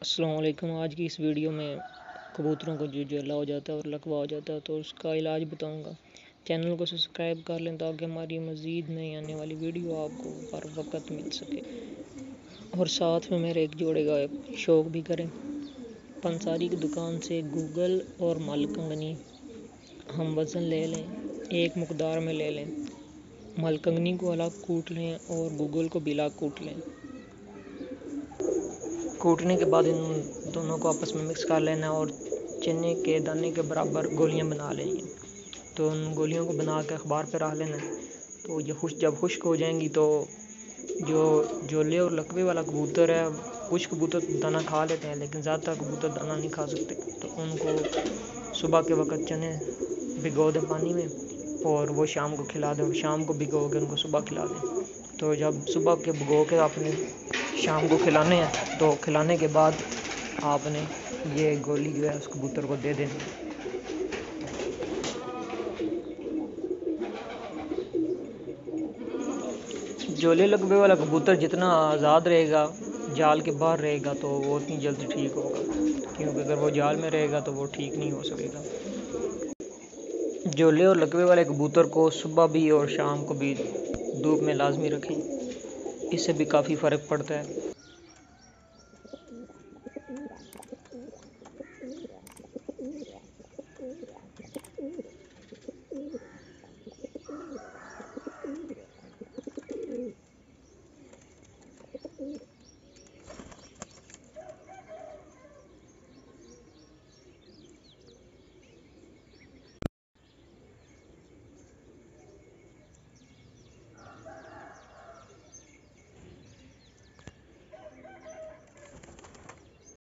अस्सलाम वालेकुम। आज की इस वीडियो में कबूतरों को जो जला हो जाता है और लकवा हो जाता है तो उसका इलाज बताऊंगा। चैनल को सब्सक्राइब कर लें ताकि हमारी मज़ीद नई आने वाली वीडियो आपको बर वक्त मिल सके और साथ में मेरे एक जोड़े का शौक़ भी करें। पंसारी की दुकान से गूगल और मलकंगनी हम वज़न ले लें, एक मकदार में ले लें। मलकंगनी को अलग कूट लें और गूगल को भी अलग कूट लें। कूटने के बाद इन दोनों को आपस में मिक्स कर लेना और चने के दाने के बराबर गोलियां बना लेनी हैं। तो उन गोलियों को बना के अखबार पर रख लेना। तो जब खुश्क हो जाएंगी तो जो जोले और लकवे वाला कबूतर है, कुछ कबूतर दाना खा लेते हैं लेकिन ज़्यादातर कबूतर दाना नहीं खा सकते। तो उनको सुबह के वक्त चने भिगो दें पानी में और वो शाम को खिला दें। शाम को भिगो के उनको सुबह खिला दें। तो जब सुबह के भिगो के आपने शाम को खिलाने हैं तो खिलाने के बाद आपने ये गोली जो है उस कबूतर को दे देनी है। जोले लकवे वाला कबूतर जितना आज़ाद रहेगा, जाल के बाहर रहेगा, तो वो उतनी जल्दी ठीक होगा, क्योंकि अगर वो जाल में रहेगा तो वो ठीक नहीं हो सकेगा। जोले और लकवे वाले कबूतर को सुबह भी और शाम को भी धूप में लाजमी रखें, इससे भी काफ़ी फ़र्क पड़ता है।